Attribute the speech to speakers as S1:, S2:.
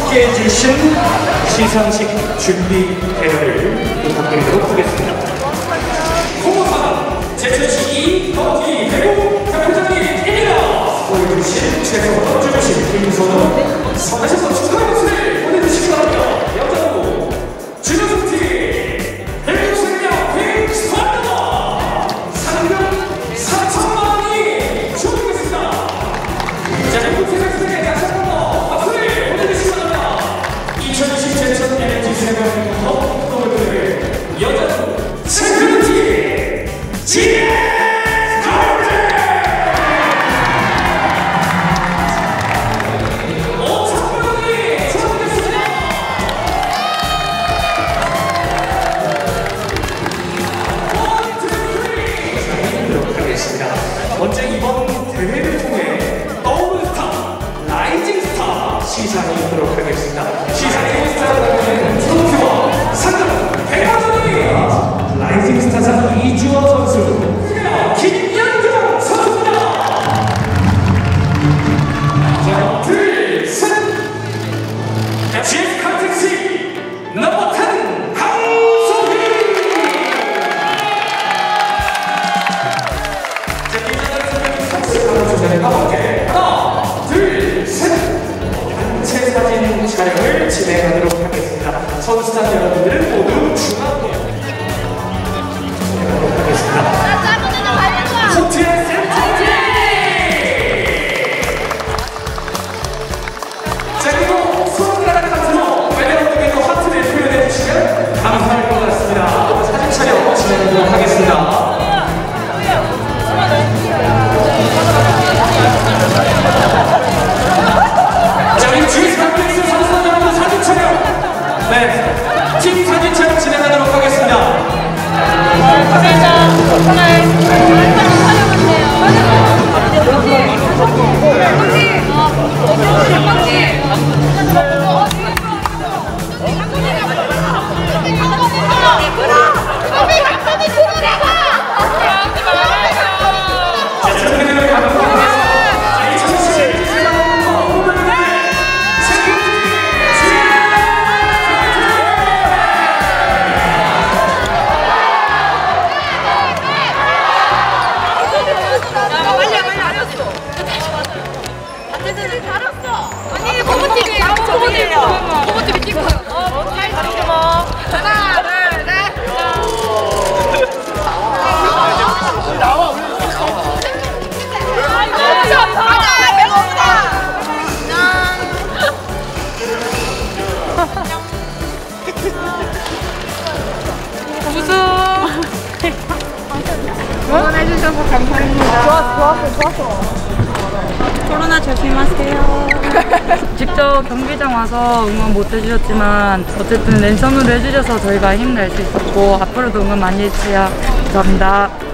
S1: 함께 해주신 시상식 준비대회를 부탁드리도록 하겠습니다. 홍보상 제천시 더티 대구 협회장님입니다. 보여주신 최선을 주주신 김선호 선하셔서 축하의 박수를 보내주시기 바랍니다. 여자부 주주팀 대구생명 빅스타입니다. 상금 4천만 원이 주어지겠습니다. 자, 대구 세상에 다시 한번 박수를 보내주시기 바랍니다. 2020 제천 에너지 세명 홈토를 여자부 세큐리티 지혜 먼저 이번 대회를 통해 떠오른 스타, 라이징 스타 시상이 있도록 하겠습니다. 시상의 스타는 트로피와 상금 100만 원이 라이징 스타상 이주호 선수, 김연경 선수입니다. 자, 둘, 셋! GS 칼택시 넘버 10 하나, 둘, 셋! 단체 사진 촬영을 진행하도록 하겠습니다. 선수단 여러분들은 모두 중앙으로 진행하도록 하겠습니다. 코트의 센터티! 자, 그리고 손가락 하트로 매력적인 하트를 표현해 주시면 감사할 것 같습니다. 사진 촬영 진행하도록 하겠습니다. 자, 우리 GS 칼텍스 선수단 여러분 사진 촬영! 네, 팀 사진 촬영 진행하도록 하겠습니다.
S2: 응원해주셔서 감사합니다. 좋았어. 코로나 조심하세요. 직접 경기장 와서 응원 못 해주셨지만 어쨌든 랜선으로 해주셔서 저희가 힘낼 수 있었고 앞으로도 응원 많이 해주세요. 감사합니다.